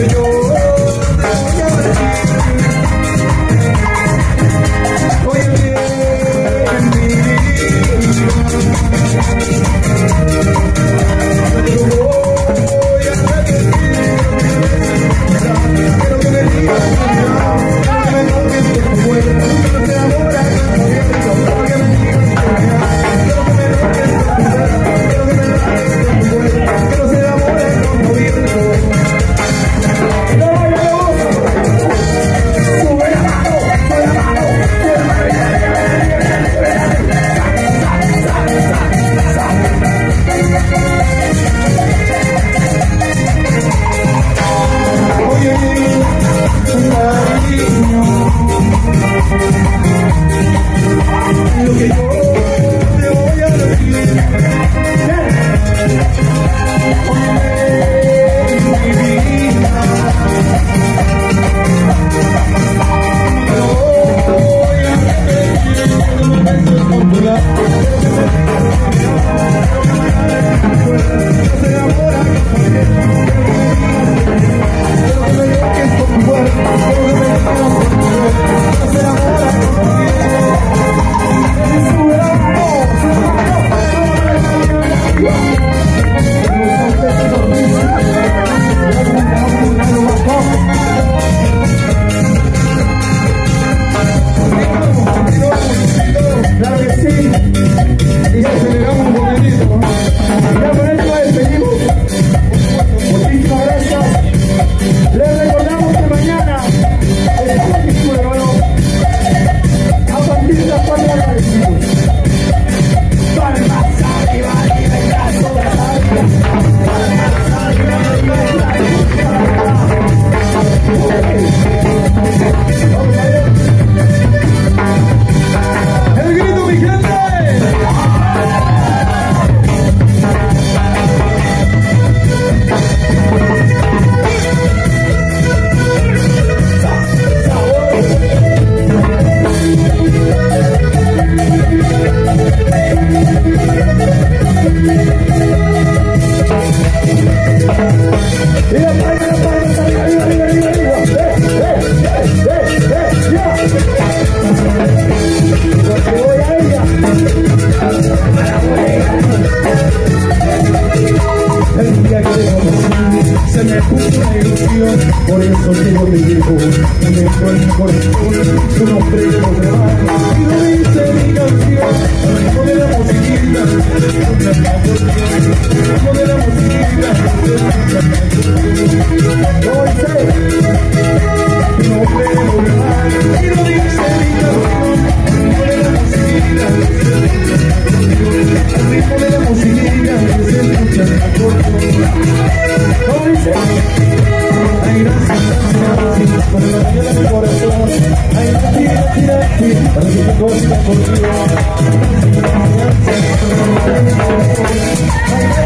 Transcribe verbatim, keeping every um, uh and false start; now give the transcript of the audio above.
Por eso llevo mi hijo, un eco en mi corazón, su nombre de los demás. Y lo dice mi canción, al ritmo de la musiquita, al ritmo de la musiquita. Hoy sé, tu nombre de los demás. Y lo dice mi canción, al ritmo de la musiquita, al ritmo de la musiquita, que se escucha en la corte. Hoy sé. Ay, gracias, gracias, por la mañana de mi corazón. Ay, tira, tira, tira, para que te consiga contigo. Ay,